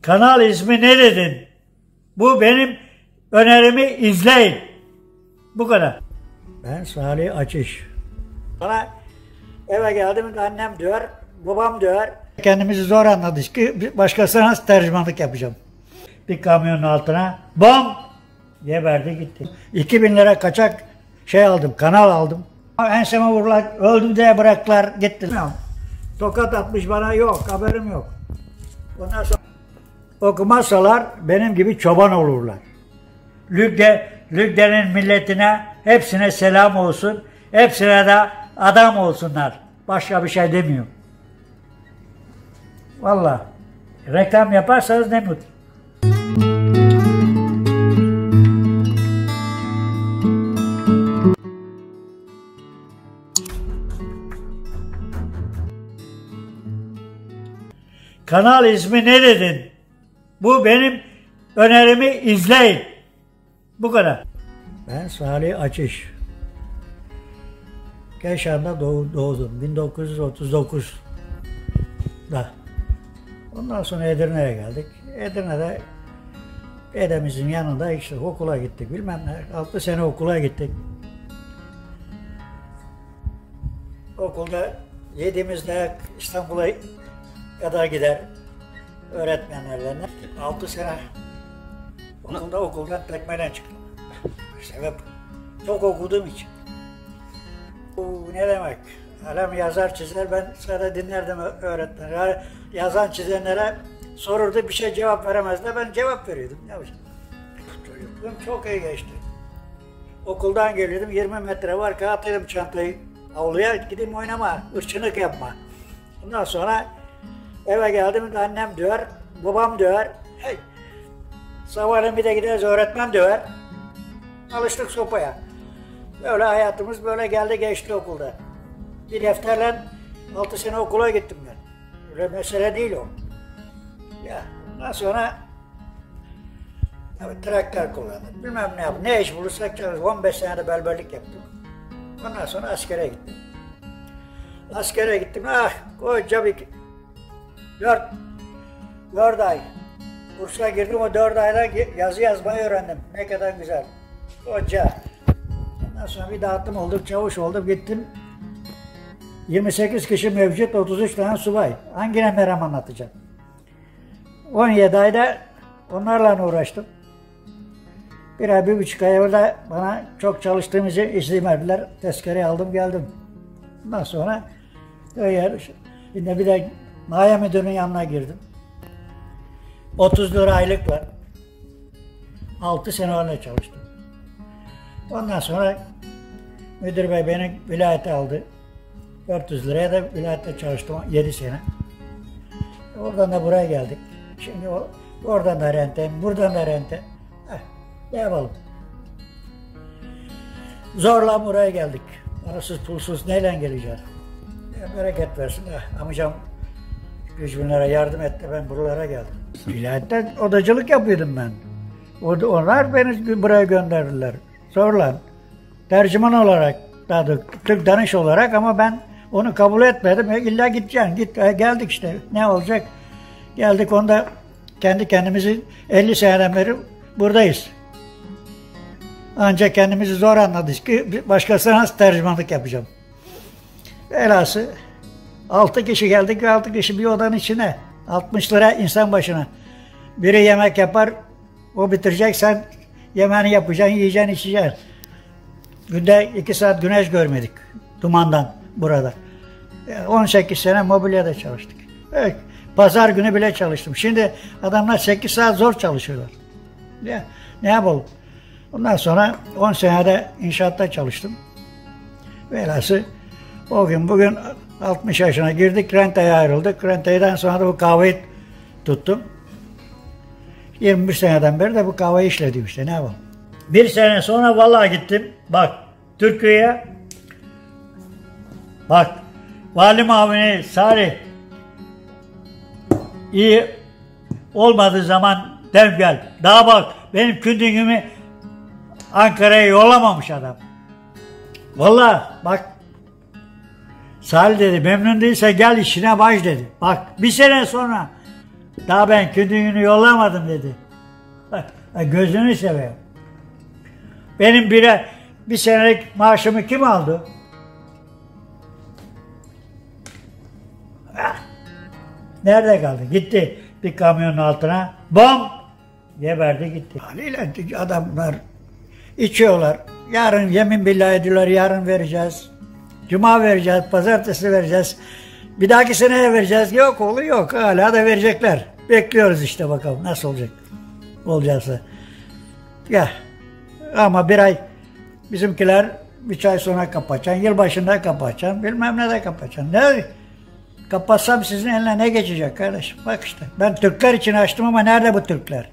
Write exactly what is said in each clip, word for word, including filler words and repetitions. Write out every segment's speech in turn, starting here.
Kanal ismi ne dedin? Bu benim önerimi izleyin. Bu kadar. Ben Salih Açış. Bana eve geldim, annem diyor, babam diyor. Kendimizi zor anladık ki başkasına nasıl tercümanlık yapacağım. Bir kamyonun altına bom geberdi gitti. iki bin lira kaçak şey aldım, kanal aldım. Enseme vururlar, öldüm diye bıraktılar, gittiler. Tokat atmış bana, yok, haberim yok. Ondan sonra okumazsalar benim gibi çoban olurlar. Lügde, Lügde'nin milletine hepsine selam olsun, hepsine de adam olsunlar. Başka bir şey demiyorum. Vallahi reklam yaparsanız ne mutlu. Kanal ismi ne dedin? Bu benim önerimi izleyin. Bu kadar. Ben Salih Açış. Keşan'da doğdum. bin dokuz yüz otuz dokuz'da. Ondan sonra Edirne'ye geldik. Edirne'de dedemizin yanında işte okula gittik. Bilmem ne. altı sene okula gittik. Okulda yediğimizde İstanbul'a kadar gider öğretmenlerle. altı sene okulda okuldan tekmeden çıktım. Sebep çok okuduğum için. Bu ne demek? Adam yazar çizer, ben sonra dinlerdim öğretmenleri. Yazan çizenlere sorurdu, bir şey cevap veremezdi, ben cevap veriyordum. Ne yapacağım? Çocukluğum çok iyi geçti. Okuldan geliyordum, yirmi metre var, atıyordum çantayı avluya, gideyim oynama, ırçınlık yapma. Ondan sonra eve geldim, annem diyor, babam diyor, hey, sabahleyin bir de gideriz öğretmen diyor. Alıştık sopaya. Böyle hayatımız böyle geldi geçti okulda. Bir defterle altı sene okula gittim ben. Öyle mesele değil o. Ya ondan sonra tabii traktör kullandım. Bilmem ne yaptım. Ne iş bulursak çalıştık. on beş senede berberlik yaptım. Ondan sonra askere gittim. Askere gittim. Ah koca bir dört, dört ay. Kursa girdim, o dört ayda yazı yazmayı öğrendim. Ne kadar güzel. Koca. Ondan sonra bir dağıtım olduk, çavuş oldum, gittim. yirmi sekiz kişi mevcut, otuz üç tane subay. Hangine meram anlatacağım? on yedi ayda onlarla uğraştım. Bir ay, bir buçuk ay evvel bana çok çalıştığım için izin verdiler. Tezkereyi aldım, geldim. Ondan sonra yine bir de maliye müdürünün yanına girdim. otuz lira aylık var. altı sene orada çalıştım. Ondan sonra müdür bey beni vilayete aldı. dört yüz liraya da vilayette çalıştım yedi sene. Oradan da buraya geldik. Şimdi o, oradan da rente, buradan da rente. Heh, ne yapalım? Zorla buraya geldik. Parasız pulsuz neyle geleceğiz? Bereket versin. Eh, amcam yüz bin lira yardım etti, ben buralara geldim. Vilayette odacılık yapıyordum ben. Onlar beni buraya gönderdiler. Zorla. Tercüman olarak, daha da Türk danış olarak, ama ben onu kabul etmedim. İlla gideceksin. Git, geldik işte. Ne olacak? Geldik, onda kendi kendimizi elli seneden beri buradayız. Ancak kendimizi zor anladık ki başkasına nasıl tercümanlık yapacağım. Velhası altı kişi geldik ve altı kişi bir odanın içine. altmış lira insan başına. Biri yemek yapar, o bitirecek, sen yemeğini yapacaksın, yiyeceksin, içeceksin. Günde iki saat güneş görmedik dumandan burada. on sekiz sene mobilyada çalıştık. Evet, pazar günü bile çalıştım. Şimdi adamlar sekiz saat zor çalışıyorlar. Ya, ne yapalım? Ondan sonra on senede inşaatta çalıştım. Velhası o gün bugün altmış yaşına girdik, renteye ayrıldık. Renteyden sonra da bu kahveyi tuttum. yirmi bir seneden beri de bu kahveyi işledim işte, ne yapalım? Bir sene sonra vallahi gittim. Bak Türkiye'ye. Bak Vali Mavini Salih iyi olmadığı zaman dev gel. Daha bak benim kündüğümü Ankara'ya yollamamış adam. Vallahi bak Salih dedi, memnun değilse gel işine baş dedi. Bak bir sene sonra Daha ben kündüğünü yollamadım dedi. Gözünü seveyim. Benim bire, bir senelik maaşımı kim aldı? Ah, nerede kaldı? Gitti bir kamyonun altına. Bom! Geberdi gitti. Haliyle adamlar içiyorlar. Yarın yemin billahi ediyorlar, yarın vereceğiz. Cuma vereceğiz, pazartesi vereceğiz. Bir dahaki seneye vereceğiz. Yok oğlu yok. Hala da verecekler. Bekliyoruz işte bakalım nasıl olacak. Olacaksa. Ya ama bir ay bizimkiler üç ay sonra kapatacaksın. Yılbaşında kapatacaksın. Bilmem ne de kapatacaksın. Ne? Kapatsam sizin eline ne geçecek kardeşim? Bak işte. Ben Türkler için açtım ama nerede bu Türkler?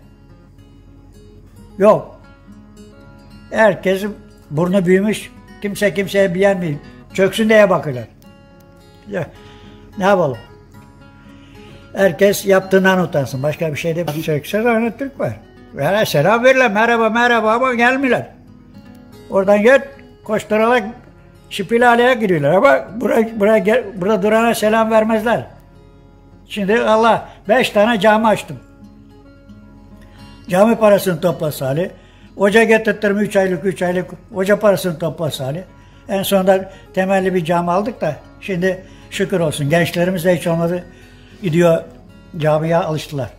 Yok. Herkesin burnu büyümüş. Kimse kimseye beğenmiyor. Çöksün diye bakıyorlar. Ya, ne yapalım? Herkes yaptığından utansın. Başka bir şey değil. Çökse de Türk var. Yani selam verirler. Merhaba merhaba ama gelmiyorlar. Oradan gel koşturarak Şipilaleye giriyorlar ama buraya, buraya gel, burada durana selam vermezler. Şimdi Allah beş tane cami açtım. Cami parasını topla Salih. Hoca getirttirdim üç aylık üç aylık hoca parasını topla Salih. En sonunda temelli bir cami aldık da şimdi şükür olsun gençlerimiz de hiç olmadı gidiyor camiye alıştılar.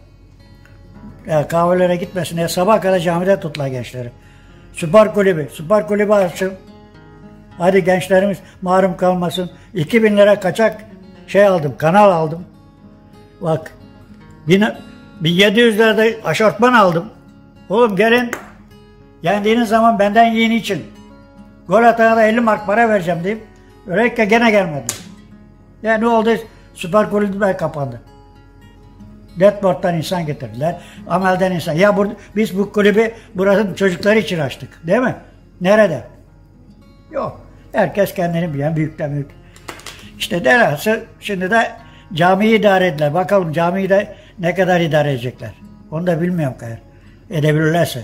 Ya kahvelere gitmesin diye sabah kadar camide tuttular gençleri. Spor kulübü, spor kulübü açın. Hadi gençlerimiz mahrum kalmasın. iki bin lira kaçak şey aldım, kanal aldım. Bak, bin yedi yüz lirada aşortman aldım. Oğlum gelin, yendiğiniz zaman benden yiyin için. Gol atana da elli mark para vereceğim deyip, öyleyken gene gelmedi. Ya ne oldu? Süper kulübü kapandı. Deadboard'dan insan getirdiler, Amel'den insan. Ya burada, biz bu kulübü burasının çocukları için açtık, değil mi? Nerede? Yok. Herkes kendini bilen, büyükten büyük. İşte derhası şimdi de camiyi idare ettiler. Bakalım camiyi de ne kadar idare edecekler. Onu da bilmiyorum kadar. Edebilirlerse.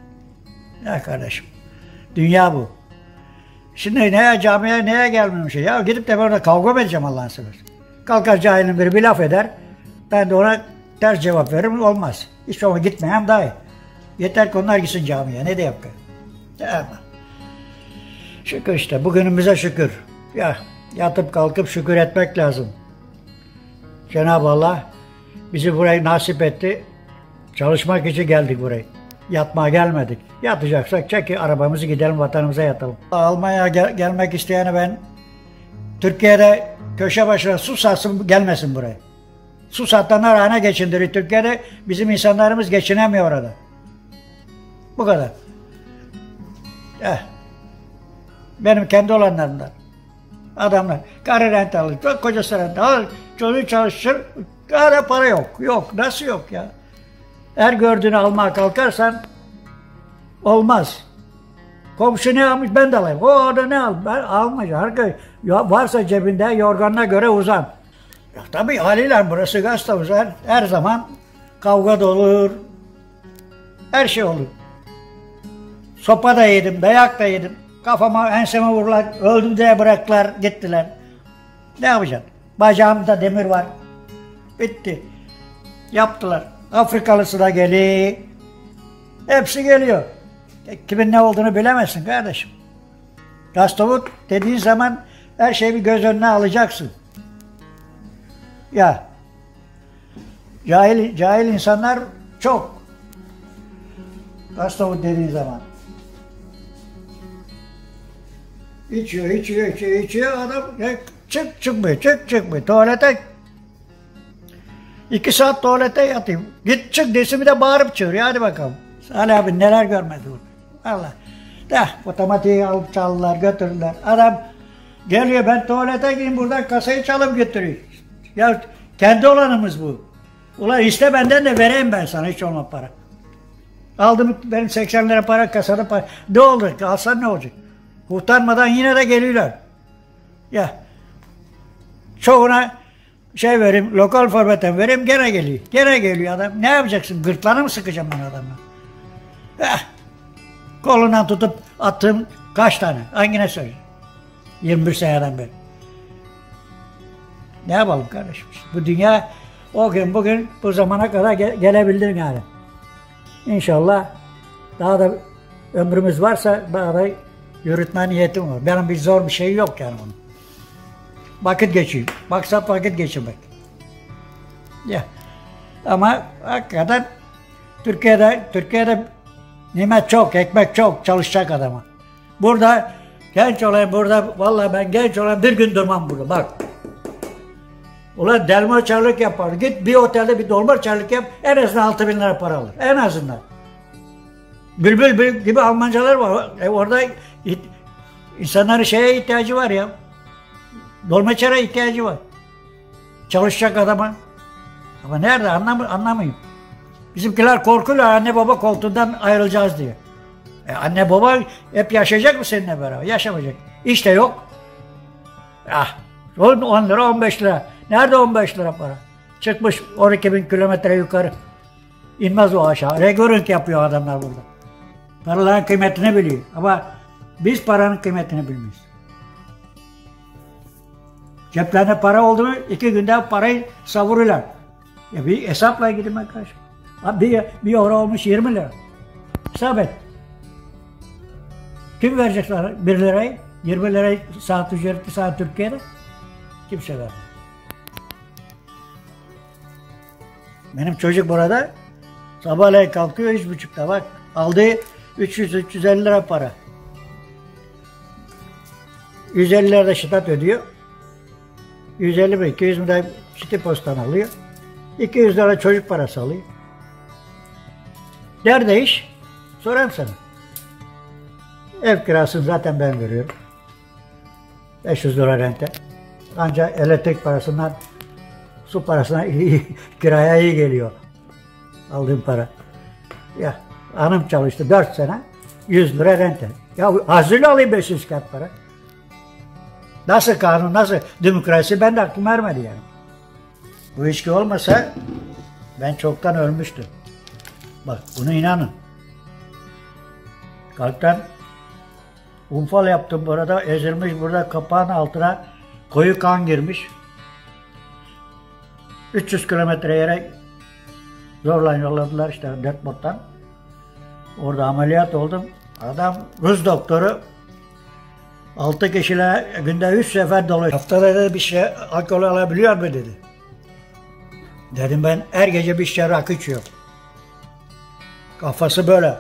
Ya kardeşim. Dünya bu. Şimdi neye camiye neye gelmemiş? Ya gidip de ben orada kavga mı edeceğim Allah'ın seversen. Kalkar cahilin biri bir laf eder. Ben de ona ters cevap veririm. Olmaz. Hiç olma gitmeyeyim daha iyi. Yeter ki onlar gitsin camiye. Ne de yapar? Tamam. Şükür işte. Bugünümüze şükür. Ya yatıp kalkıp şükür etmek lazım. Cenab-ı Allah bizi buraya nasip etti. Çalışmak için geldik buraya. Yatmaya gelmedik. Yatacaksak çekin arabamızı gidelim vatanımıza yatalım. Almanya'ya gel gelmek isteyene ben Türkiye'de köşe başına su satsın gelmesin buraya. Su satanlar hane geçindiriyor. Türkiye'de bizim insanlarımız geçinemiyor orada. Bu kadar. Eh. Benim kendi olanlarımdan. Adamlar karı rent alır, kocası rent alır, çocuğu çalışır, kara para yok. Yok, nasıl yok ya? Her gördüğünü almaya kalkarsan olmaz. Komşu ne almış ben de alayım. O orada ne al? Ben almayacağım. Ya varsa cebinde yorganına göre uzan. Ya tabii haliyle burası gazete uzar. Her zaman kavga da olur. Her şey olur. Sopa da yedim, dayak da yedim. Kafama, enseme vururlar, öldüm diye bıraktılar, gittiler. Ne yapacaksın? Bacağımda demir var. Bitti. Yaptılar. Afrikalısı da geliyor. Hepsi geliyor. Kimin ne olduğunu bilemezsin kardeşim. Gastavut dediğin zaman her şeyi bir göz önüne alacaksın. Ya. Cahil, cahil insanlar çok. Gastavut dediğin zaman. İçiyor, içiyor, içiyor, içiyor. Adam çık çıkmıyor, çık çıkmıyor. Tuvalete iki saat tuvalete yatayım. Git çık desin bir de bağırıp çığırıyor. Hadi bakalım. Salih abi neler görmedi burada. Allah. De otomatiği alıp çaldılar, götürdüler. Adam geliyor ben tuvalete gideyim buradan kasayı çalıp götürüyor. Ya kendi olanımız bu. Ulan iste benden de vereyim ben sana hiç olma para. Aldım benim seksen lira para kasada para. Ne olur alsan ne olacak? Kurtarmadan yine de geliyorlar. Ya çoğuna şey vereyim, lokal formaten vereyim gene geliyor. Gene geliyor adam. Ne yapacaksın? Gırtlağına mı sıkacağım ben adamla? Eh, kolundan tutup attığım kaç tane? Hangine söyle? yirmi bir seneden beri. Ne yapalım kardeşim? Bu dünya O gün bugün bu zamana kadar ge gelebildim yani. İnşallah daha da ömrümüz varsa daha da yürütme niyetim var. Benim bir zor bir şey yok yani bunun. Vakit geçeyim. Maksat vakit geçirmek. Ya. Ama hakikaten Türkiye'de Türkiye'de nimet çok, ekmek çok, çalışacak adama. Burada genç olayım, burada vallahi ben genç olayım bir gün durmam burada bak. Ulan delmaçarlık yapar. Git bir otelde bir dolmaçarlık yap, en azından altı bin lira para alır. En azından. Bülbül gibi Almancalar var. E orada insanların şeye ihtiyacı var ya. Dolmaçara ihtiyacı var. Çalışacak adama. Ama nerede anlam anlamayayım. Bizimkiler korkuyorlar anne baba koltuğundan ayrılacağız diye. E anne baba hep yaşayacak mı seninle beraber? Yaşamayacak. İşte yok. Ah, on lira on beş lira. Nerede on beş lira para? Çıkmış on iki bin kilometre yukarı. İnmez o aşağı. Regörünk yapıyor adamlar burada. Paraların kıymetini biliyor. Ama biz paranın kıymetini bilmeyiz. Ceplerinde para oldu mu iki günde parayı savuruyorlar. Ya bir hesapla gidin arkadaş. Bir, bir euro olmuş yirmi lira. Hesap et. Kim verecek sana bir lirayı? yirmi lirayı saat ücretli saat Türkiye'de? Kimse vermez. Benim çocuk burada sabahleyin kalkıyor üç buçukta bak aldığı üç yüz üç yüz elli lira para. yüz elli lira da şitat ödüyor. yüz elli mi iki yüz mi de City Post'tan alıyor. iki yüz lira çocuk parası alıyor. Nerede iş? Sorayım sana. Ev kirasını zaten ben veriyorum. beş yüz lira rente. Ancak elektrik parasından, su parasına iyi, kiraya iyi geliyor. Aldığım para. Ya hanım çalıştı dört sene. yüz lira rente. Ya hazırlı alayım beş yüz kat para. Nasıl kanun, nasıl demokrasi ben de aklım ermedi yani. Bu ilişki olmasa ben çoktan ölmüştüm. Bak bunu inanın. Kalpten umfal yaptım burada, ezilmiş burada kapağın altına koyu kan girmiş. üç yüz kilometre yere zorla yolladılar işte Detmold'dan. Orada ameliyat oldum. Adam Rus doktoru altı kişiyle günde üç sefer dolaşıyor. Haftada da bir şey alkol alabiliyor mu dedi. Dedim ben her gece bir şişe rakı içiyorum. Kafası böyle.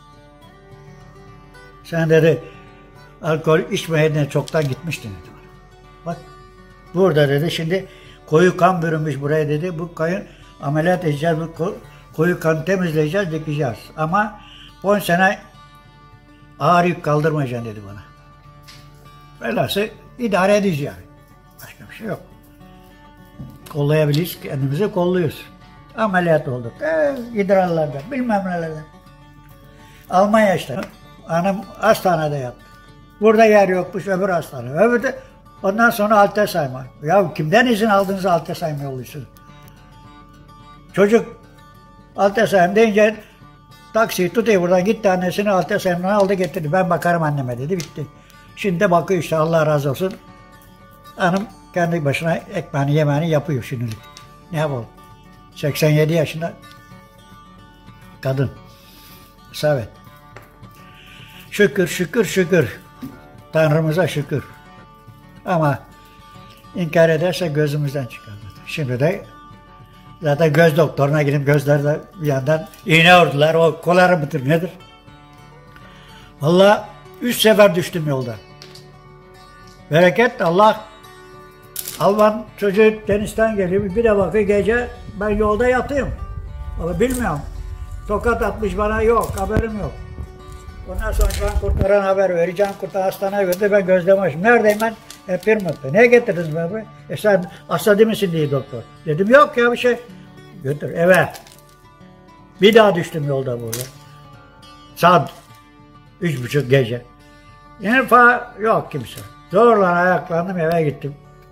Sen dedi alkol içmeyene çoktan gitmiştin dedi bana. Bak burada dedi şimdi koyu kan bürünmüş buraya dedi. Bu kayın ameliyat edeceğiz, bu koyu kanı temizleyeceğiz, dikeceğiz. Ama on sene ağır yük kaldırmayacaksın dedi bana. Velhasıl idare edeceğiz yani. Başka bir şey yok. Kollayabiliriz, kendimizi kolluyoruz. Ameliyat olduk. Ee, idrarlardan, bilmem nelerden. Almanya işte. Anam hastanede yattı. Burada yer yokmuş, öbür hastane. Öbür de ondan sonra Alzheimer. Ya kimden izin aldınız Alzheimer yolluyorsunuz? Çocuk Alzheimer deyince taksiyi tutuyor buradan gitti annesini Alzheimer'dan aldı getirdi. Ben bakarım anneme dedi bitti. Şimdi de bakıyor işte Allah razı olsun. Hanım kendi başına ekmeğini yemeğini yapıyor şimdi. Ne yapalım? seksen yedi yaşında kadın. Savet. Şükür şükür şükür. Tanrımıza şükür. Ama inkar ederse gözümüzden çıkar. Şimdi de zaten göz doktoruna gidip gözlerde bir yandan iğne vurdular. O koları mıdır nedir? Vallahi üç sefer düştüm yolda. Bereket Allah. Alman çocuğu denizden geliyor. Bir de bakıyor gece ben yolda yatayım. Ama bilmiyorum. Tokat atmış bana yok. Haberim yok. Ondan sonra can kurtaran haber verir. Can kurtaran hastaneye götürdü. Ben gözleme açtım. Neredeyim ben? Hep Pirmat'ta. Ne getirdiniz bana buraya? E sen hasta değil misin diye doktor. Dedim yok ya bir şey. Götür eve. Bir daha düştüm yolda burada. Saat üç buçuk gece. Yine falan yok kimse. Zorla ayaklandım eve gittim.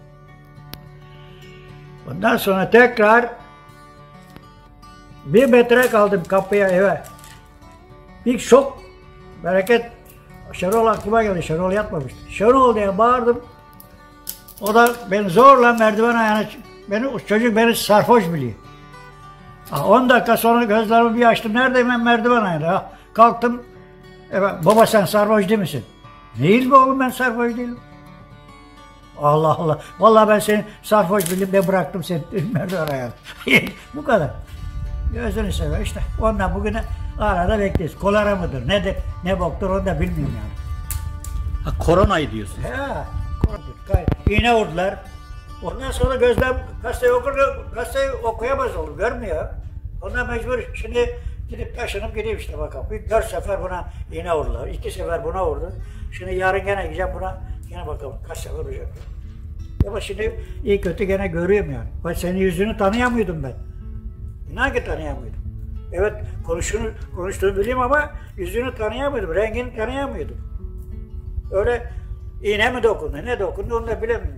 Ondan sonra tekrar bir metre kaldım kapıya eve. Bir şok. Bereket. Şenol aklıma geldi. Şenol yatmamıştı. Şenol diye bağırdım. O da beni zorla merdiven ayağına Beni, o çocuk beni sarhoş biliyor. on dakika sonra gözlerimi bir açtım. Neredeyim ben? Merdiven ayında. Kalktım. Evet, baba sen sarhoş değil misin? Değil mi oğlum, ben sarhoş değilim. Allah Allah. Vallahi ben seni sarhoş bildim, ben bıraktım seni merdiven ayağında. Bu kadar. Gözünü sever işte. Ondan bugüne arada bekliyoruz. Kolera mıdır? Ne de ne boktur onu da bilmiyorum yani. Ha, koronayı diyorsun. He. Korona. İğne vurdular. Ondan sonra gözlem gazeteyi okur, gazeteyi okuyamaz olur, görmüyor. Ondan mecbur şimdi gidip taşınıp gideyim işte bakalım. Bir dört sefer buna iğne vurdular. İki sefer buna vurdu. Şimdi yarın gene gideceğim buna. Yine bakalım kaç sefer olacak. Ama şimdi iyi kötü gene görüyorum yani. Ben senin yüzünü tanıyamıyordum ben. İnan ki tanıyamıyordum. Evet konuştuğunu, konuştuğunu bileyim ama yüzünü tanıyamıyordum. Rengini tanıyamıyordum. Öyle iğne mi dokundu, ne dokundu onu da bilemiyorum.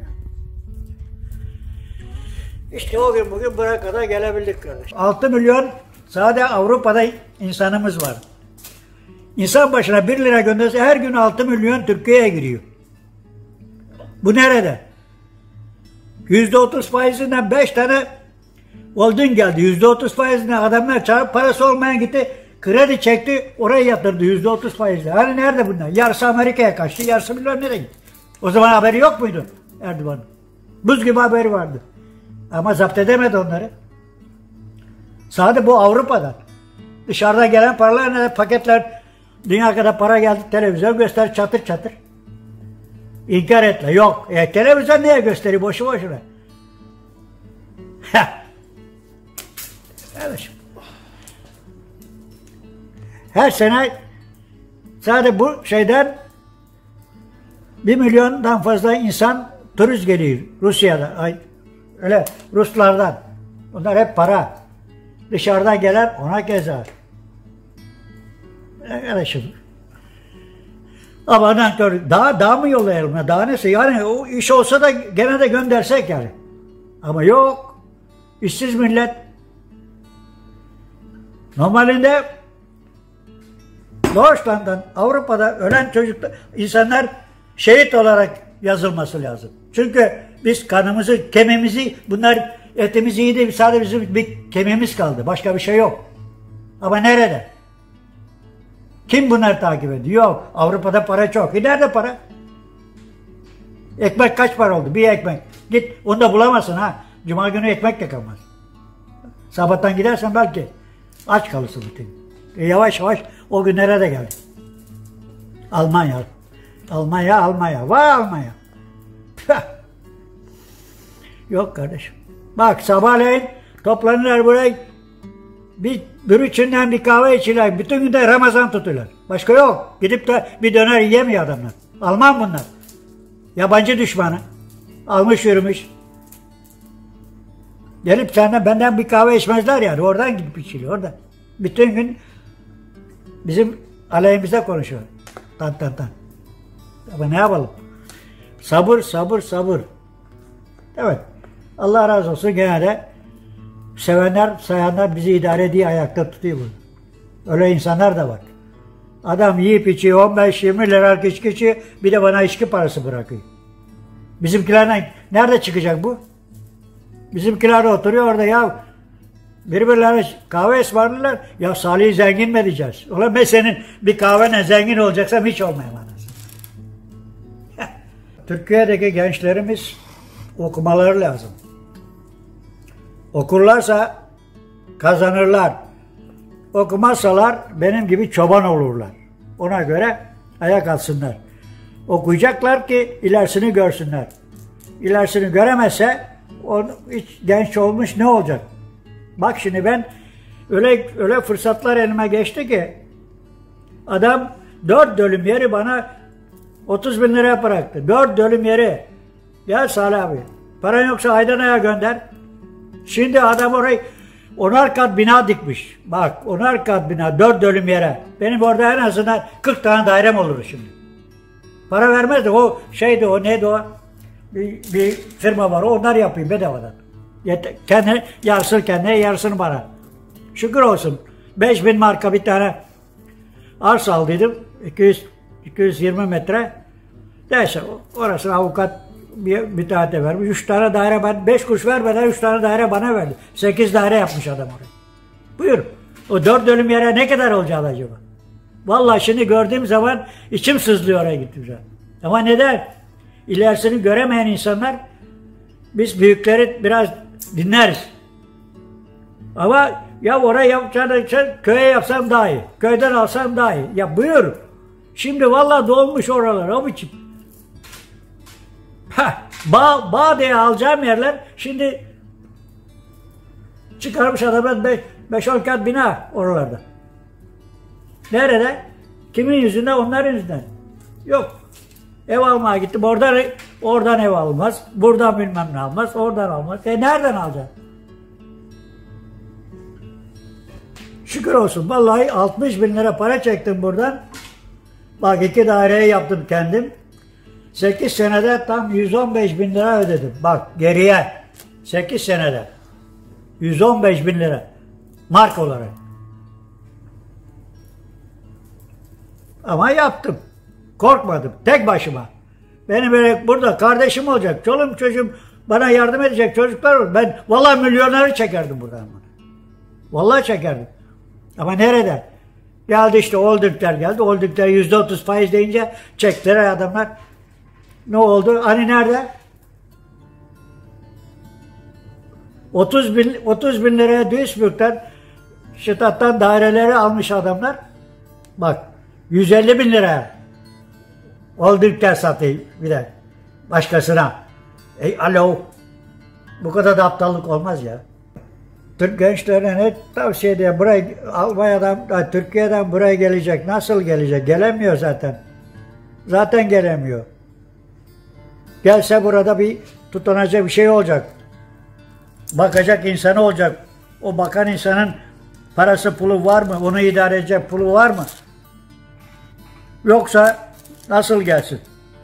İşte o gün bugün buraya kadar gelebildik kardeş. altı milyon sadece Avrupa'da insanımız var. İnsan başına bir lira gönderse her gün altı milyon Türkiye'ye giriyor. Bu nerede? yüzde otuz faizinden beş tane Oldun geldi. yüzde otuz faizine adamlar çağırıp parası olmayan gitti. Kredi çekti. Oraya yatırdı yüzde otuz faizle. Hani nerede bunlar? Yarısı Amerika'ya kaçtı. Yarısı bilmem nereye gitti. O zaman haberi yok muydu Erdoğan'ın? Buz gibi haberi vardı. Ama zapt edemedi onları. Sadece bu Avrupa'dan. Dışarıdan gelen paralar ne? Paketler, dünya kadar para geldi. Televizyon göster çatır çatır. İnkar etme. Yok. E, televizyon niye gösteriyor? Boşu boşuna. Evet. Her sene sadece bu şeyden bir milyondan fazla insan turist geliyor Rusya'da. Ay, öyle Ruslardan. Onlar hep para. Dışarıdan gelen ona gezer. Arkadaşım. Ama daha, daha mı yollayalım? Daha neyse. Yani o iş olsa da gene de göndersek yani. Ama yok. İşsiz millet. Normalinde Doğuştan'dan Avrupa'da ölen çocuklar, insanlar şehit olarak yazılması lazım. Çünkü biz kanımızı, kemiğimizi, bunlar etimiz iyiydi, sadece bizim bir kemiğimiz kaldı. Başka bir şey yok. Ama nerede? Kim bunları takip ediyor? Yok. Avrupa'da para çok. E nerede para? Ekmek kaç para oldu? Bir ekmek. Git onu da bulamazsın ha. Cuma günü ekmek de kalmaz. Sabahtan gidersen belki aç kalırsın bütün. E yavaş yavaş o günlere de geldi. Almanya. Almanya, Almanya. Vay Almanya. Yok kardeşim. Bak sabahleyin toplanırlar buraya. Bir bürüçünden bir kahve içiyorlar. Bütün gün de Ramazan tutuyorlar. Başka yok. Gidip de bir döner yiyemiyor adamlar. Alman bunlar. Yabancı düşmanı. Almış yürümüş. Gelip senden benden bir kahve içmezler yani. Oradan gidip içiliyor. Oradan. Bütün gün bizim aleyhimize konuşuyor. Tan tan tan. Ama ne yapalım? Sabır, sabır, sabır. Evet. Allah razı olsun gene de sevenler, sayanlar bizi idare ediyor, ayakta tutuyor bunu. Öyle insanlar da var. Adam yiyip içiyor, on beş yirmi lira içki içiyor, bir de bana içki parası bırakıyor. Bizimkilerden nerede çıkacak bu? Bizimkiler oturuyor orada ya, birbirlerine kahve ısmarlarlar, ya Salih'i zengin mi edeceğiz? Ulan ben senin bir kahvene zengin olacaksam hiç olmayayım anasını. Türkiye'deki gençlerimiz okumaları lazım. Okurlarsa kazanırlar. Okumazsalar benim gibi çoban olurlar. Ona göre ayak alsınlar. Okuyacaklar ki ilerisini görsünler. İlerisini göremezse o hiç genç olmuş ne olacak? Bak şimdi ben öyle öyle fırsatlar elime geçti ki adam dört dönüm yeri bana otuz bin liraya bıraktı. Dört dönüm yeri. Gel Salih abi. Paran yoksa Aydana'ya gönder. Şimdi adam orayı onar kat bina dikmiş. Bak onar kat bina dört dönüm yere. Benim orada en azından kırk tane dairem olur şimdi. Para vermezdi. O şeydi o neydi o? Bir, bir firma var. Onlar yapıyor bedavadan. Kendi yarısını kendine yarısını bana. Şükür olsun. beş bin marka bir tane arsa aldıydım. iki yüz iki yüz yirmi metre. Neyse orası avukat bir müteahhite vermiş. Üç tane daire, ben beş kuruş vermeden üç tane daire bana verdi. Sekiz daire yapmış adam orayı. Buyur. O dört dönüm yere ne kadar olacak acaba? Vallahi şimdi gördüğüm zaman içim sızlıyor oraya gittiğim zaman. Ama neden? İlerisini göremeyen insanlar, biz büyükleri biraz dinleriz. Ama ya oraya yapacağını köye yapsam daha iyi. Köyden alsam daha iyi. Ya buyur. Şimdi vallahi dolmuş oralar o biçim. Ha, bağ, bağ diye alacağım yerler şimdi çıkarmış adamlar beş on kat bina oralarda. Nerede? Kimin yüzünden? Onların yüzünden. Yok. Ev almaya gittim. Oradan, oradan ev almaz. Buradan bilmem ne almaz. Oradan almaz. E nereden alacaksın? Şükür olsun. Vallahi altmış bin lira para çektim buradan. Bak iki daireyi yaptım kendim. sekiz senede tam yüz on beş bin lira ödedim. Bak geriye. sekiz senede. yüz on beş bin lira. Mark olarak. Ama yaptım. Korkmadım. Tek başıma. Benim böyle burada kardeşim olacak. Çoluğum çocuğum bana yardım edecek çocuklar olur. Ben vallahi milyonları çekerdim buradan. Vallahi çekerdim. Ama nerede? Geldi işte holdingler geldi. Holdingler yüzde otuz faiz deyince çektiler adamlar. Ne oldu? Hani nerede? otuz bin, otuz bin liraya Duisburg'dan, Şitat'tan daireleri almış adamlar. Bak yüz elli bin liraya. Holdingler satıyor bir de başkasına. Ey alo. Bu kadar da aptallık olmaz ya. Türk gençlerine ne tavsiye ediyor? Buraya Almanya'dan, Türkiye'den buraya gelecek. Nasıl gelecek? Gelemiyor zaten. Zaten gelemiyor. Gelse burada bir tutunacak bir şey olacak. Bakacak insanı olacak. O bakan insanın parası pulu var mı? Onu idare edecek pulu var mı? Yoksa nasıl gelsin?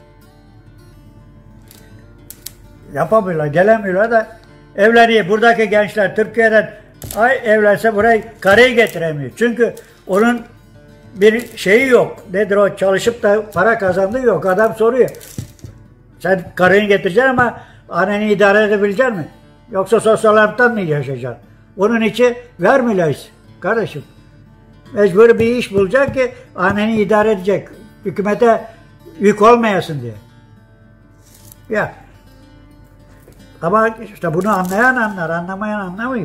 Yapamıyorlar, gelemiyorlar da evleniyor. Buradaki gençler Türkiye'den ay evlense burayı karıyı getiremiyor. Çünkü onun bir şeyi yok. Nedir o? Çalışıp da para kazandığı yok. Adam soruyor. Sen karını getireceksin ama anneni idare edebilecek misin? Yoksa sosyal hayattan mı yaşayacaksın? Onun için vermiyoruz kardeşim. Mecburi bir iş bulacak ki anneni idare edecek. Hükümete yük olmayasın diye. Ya. Ama işte bunu anlayan anlar, anlamayan anlamıyor.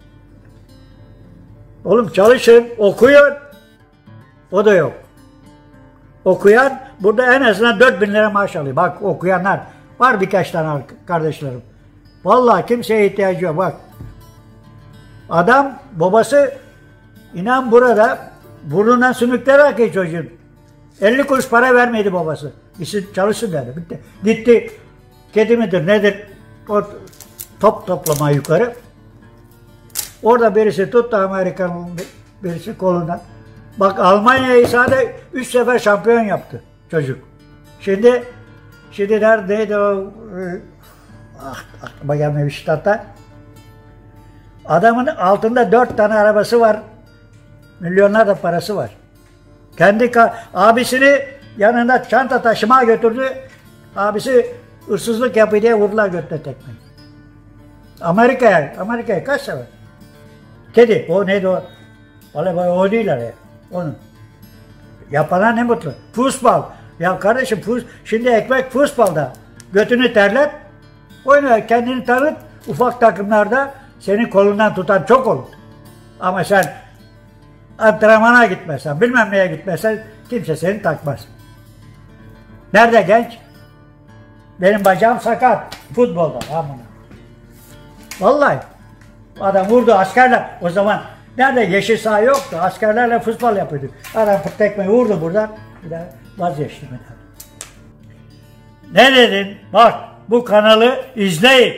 Oğlum çalışın, okuyun. O da yok. Okuyan burada en azından dört bin lira maaş alıyor. Bak okuyanlar. Var birkaç tane kardeşlerim. Vallahi kimseye ihtiyacı yok. Bak. Adam babası inan burada burnundan sümükler akıyor çocuğun. elli kuruş para vermedi babası. Gitsin çalışsın dedi. Bitti. Gitti. Kedi midir nedir? O top toplama yukarı. Orada birisi tuttu Amerikan'ın birisi kolundan. Bak Almanya'yı sadece üç sefer şampiyon yaptı çocuk. Şimdi şimdi neredeydi o ah, aklıma gelmiyor Şitat'ta. Adamın altında dört tane arabası var. Milyonlar da parası var. Kendi abisini yanında çanta taşımaya götürdü. Abisi hırsızlık yapıyor diye vurdular götüne tekmeyi. Amerika'ya, Amerika'ya kaç sefer? Kedi, o neydi o? Vallahi o değiller ya. Onun. Yapana ne mutlu. Fußball. Ya kardeşim fus, şimdi ekmek fußball'da. Götünü terlet. Oyna kendini tanıt. Ufak takımlarda senin kolundan tutan çok olur. Ama sen antrenmana gitmezsen, bilmem neye gitmezsen kimse seni takmaz. Nerede genç? Benim bacağım sakat. Futbolda. Amına. Vallahi. Adam vurdu askerler. O zaman nerede yeşil saha yoktu. Askerlerle futbol yapıyordu. Adam tekmeyi vurdu buradan. Bir daha vazgeçtim. Ne dedin? Bak bu kanalı izleyin.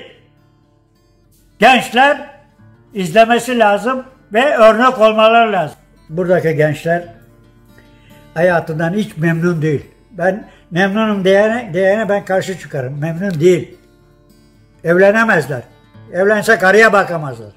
Gençler izlemesi lazım ve örnek olmaları lazım. Buradaki gençler hayatından hiç memnun değil. Ben memnunum diyene, diyene ben karşı çıkarım. Memnun değil. Evlenemezler. Evlense karıya bakamazlar.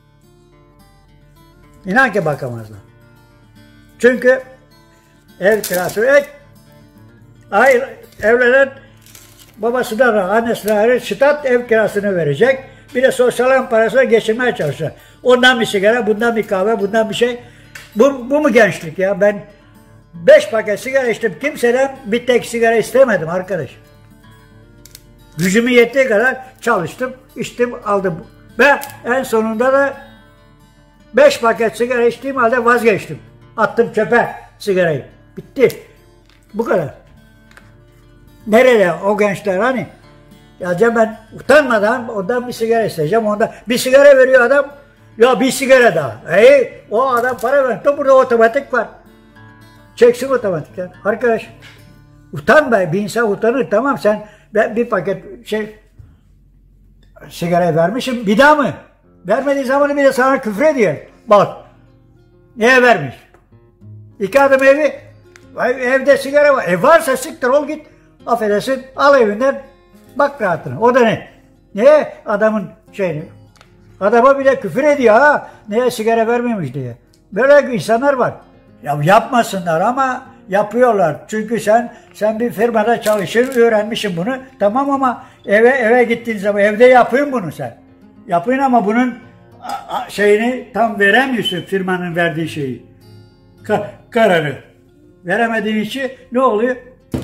İnan ki bakamazlar. Çünkü ev kirası ek. Hayır, evlenen babasından da annesinden ayrı stat ev kirasını verecek. Bir de sosyal parasıyla geçirmeye çalışacak. Ondan bir sigara, bundan bir kahve, bundan bir şey. Bu, bu mu gençlik ya? Ben beş paket sigara içtim. Kimseden bir tek sigara istemedim arkadaş. Gücümü yettiği kadar çalıştım, içtim, aldım. Ve en sonunda da beş paket sigara içtiğim halde vazgeçtim. Attım çöpe sigarayı. Bitti. Bu kadar. Nerede o gençler hani? Ya ben utanmadan ondan bir sigara isteyeceğim. Ondan bir sigara veriyor adam. Ya bir sigara daha. Ey, o adam para verdi. Burada otomatik var. Çeksin otomatikten. Arkadaş utan be. Bir insan utanır. Tamam sen ben bir paket şey sigara vermişim. Bir daha mı? Vermediği zaman bir de sana küfür ediyor. Bak. Niye vermiş? İki adım evi. Evde sigara var. E varsa siktir ol git. Affedersin. Al evinden. Bak rahatına. O da ne? Niye adamın şeyini? Adama bir de küfür ediyor ha. Niye sigara vermemiş diye. Böyle insanlar var. Ya yapmasınlar ama yapıyorlar. Çünkü sen sen bir firmada çalışır, öğrenmişsin bunu. Tamam ama eve eve gittiğin zaman evde yapıyorsun bunu sen. Yapıyorsun ama bunun şeyini tam veremiyorsun, firmanın verdiği şeyi. Ka kararı. Veremediğin için ne oluyor?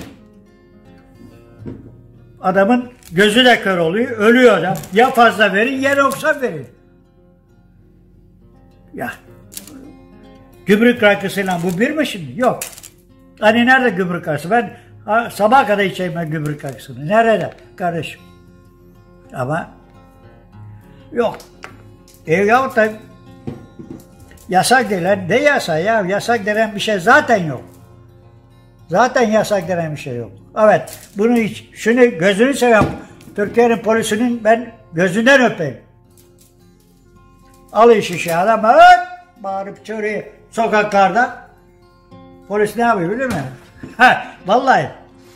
Adamın gözü de kör oluyor, ölüyor adam. Ya fazla verin ya noksan verin. Ya gümrük rakısıyla bu bir mi şimdi? Yok. Hani nerede gümrük rakısı? Ben ha, sabaha kadar içeyim ben gümrük rakısını. Nerede kardeşim? Ama yok. E yahut da yasak denen, ne yasak ya? Yasak denen bir şey zaten yok. Zaten yasak denen bir şey yok. Evet, bunu hiç, şunu gözünü seveyim. Türkiye'nin polisinin ben gözünden öpeyim. Alın şişe adam, evet, bağırıp çağırıyor sokaklarda. Polis ne yapıyor biliyor musun? Ha, vallahi.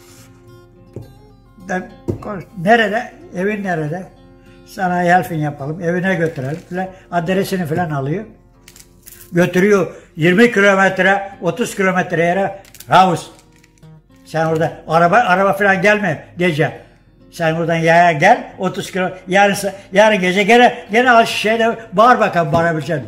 Nerede? Evin nerede? Sana helfin yapalım, evine götürelim falan. Adresini falan alıyor. Götürüyor yirmi kilometre, otuz kilometre yere. Raus. Sen orada araba araba falan gelme gece. Sen oradan yaya gel otuz kilo. Yarın yarın gece gene gene al şişeyle bağır bakalım bağırabilecek mi?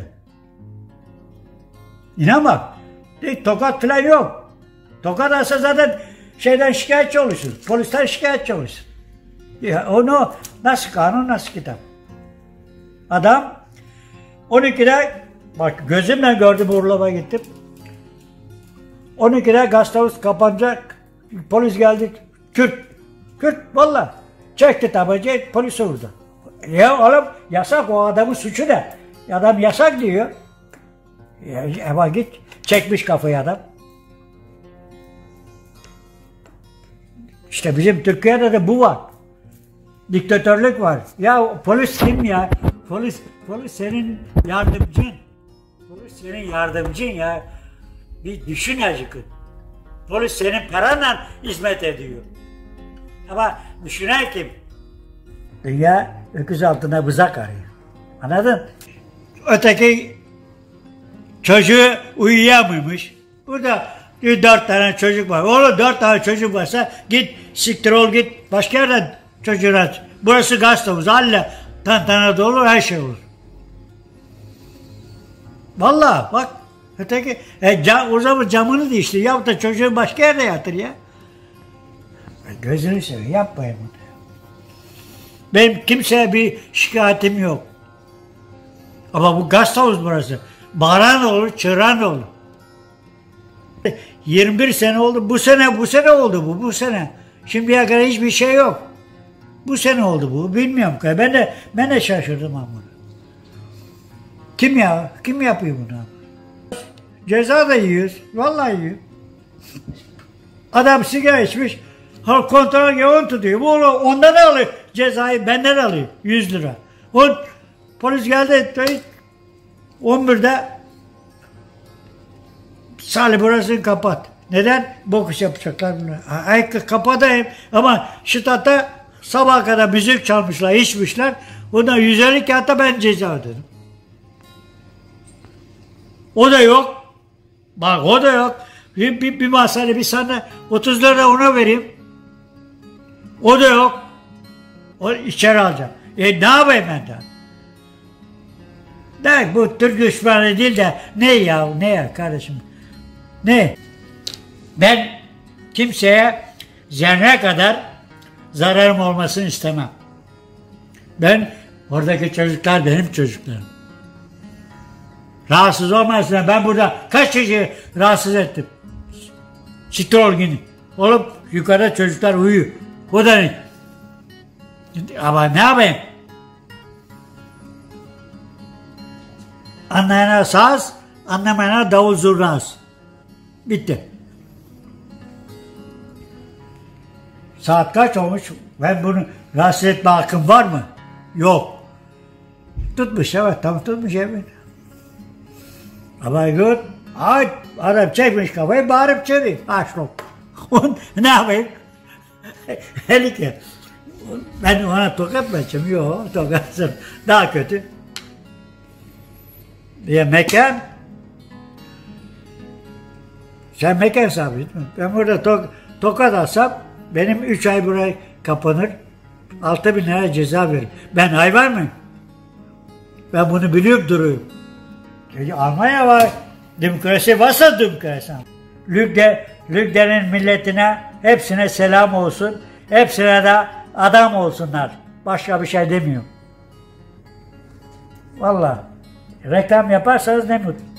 İnan bak. Tokat falan yok. Tokat alsa zaten şeyden şikayetçi olursun. Polisten şikayetçi olursun. Ya onu nasıl kanun nasıl kitap? Adam on ikide bak gözümle gördüm Urla'ya gittim. on ikide gazetemiz kapanacak. Polis geldi. Kürt. Kürt valla. Çekti tabancayı polis vurdu. Ya oğlum yasak o adamın suçu ne? Adam yasak diyor. Ya, ama git. Çekmiş kafayı adam. İşte bizim Türkiye'de de bu var. Diktatörlük var. Ya polis kim ya? Polis polis senin yardımcın. Polis senin yardımcın ya. Bir düşün acıkın. Polis senin paranla hizmet ediyor. Ama düşünen kim? Dünya öküz altına bızak arıyor. Anladın? Öteki çocuğu uyuyamıyormuş. Burada dört tane çocuk var. Oğlum dört tane çocuk varsa git siktir ol git. Başka yerden çocuğunu aç. Burası gazetemız. Halle tantana da olur her şey olur. Vallahi bak. Öteki e, cam, o zaman camını değiştir. Yahut da çocuğu başka yerde yatır ya. Gözünü seveyim yapmayın bunu. Benim kimseye bir şikayetim yok. Ama bu gazetemiz burası. Bağıran olur, çığıran olur. yirmi bir sene oldu. Bu sene, bu sene oldu bu, bu sene. Şimdiye kadar hiçbir şey yok. Bu sene oldu bu. Bilmiyorum. Ben de, ben de şaşırdım ama. Kim ya? Kim yapıyor bunu? Ceza da yiyoruz. Vallahi yiyor. Adam sigara içmiş. Halk kontrol yoğun tutuyor. Bu ondan alıyor. Cezayı benden alıyor. yüz lira. O polis geldi. on birde Salih burasını kapat. Neden? Bokus yapacaklar bunu. Ay kapatayım. Ama ştatta sabaha kadar müzik çalmışlar, içmişler. Bundan yüz elli kağıtta ben ceza ödedim. O da yok. Bak o da yok. Bir, bir, bir masayla bir sana otuz lira ona vereyim. O da yok. O içeri alacağım. E ne yapayım ben de? Demek bu Türk düşmanı değil de ne ya, ne ya kardeşim? Ne? Ben kimseye zerre kadar zararım olmasını istemem. Ben, oradaki çocuklar benim çocuklarım. Rahatsız olmasınlar. Ben burada kaç kişi rahatsız ettim? Stroll günü. Oğlum yukarıda çocuklar uyuyor. O da ne? Ama ne yapayım? Anlayana saz, anlamayana davul zurnaz. Bitti. Saat kaç olmuş? Ben bunu rahatsız etme hakkım var mı? Yok. Tutmuş, evet, tam tutmuş evet. Ama good. Ay, adam çekmiş kafayı, bağırıp çeviriyor. Aşkım. Ne yapayım? Hele ki. Ben ona tokat mı açayım? Yok, tokatsın. Daha kötü. Diye mekan. Sen mekan sahibi değil mi? Ben burada to tokat alsam benim üç ay buraya kapanır. Altı bin lira ceza veririm. Ben hayvan mıyım? Ben bunu biliyorum duruyorum. Çünkü Almanya var. Demokrasi varsa demokrasi. Lübde, Lübde'nin milletine hepsine selam olsun. Hepsine de adam olsunlar. Başka bir şey demiyorum. Vallahi reklam yaparsanız ne mutlu.